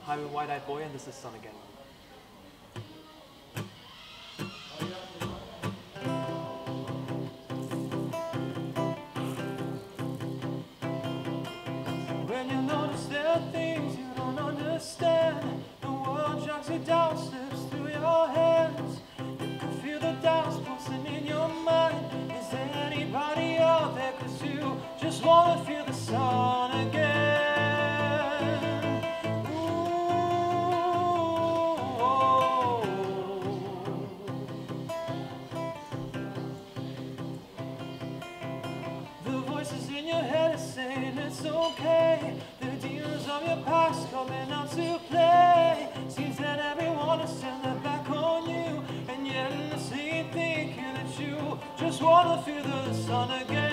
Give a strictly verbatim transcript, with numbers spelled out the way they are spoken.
Hi, I'm Wide-Eyed Boy, and this is Sun Again. When you notice there are things you don't understand, the world drags you down, slips through your hands. You can feel the doubts pulsing in your mind. Is there anybody out there? 'Cause you just wanna feel the sun again. In your head is saying it's okay. The demons of your past coming out to play. Seems that everyone has turned their back on you, and yet in the same thinking that you just wanna feel the sun again.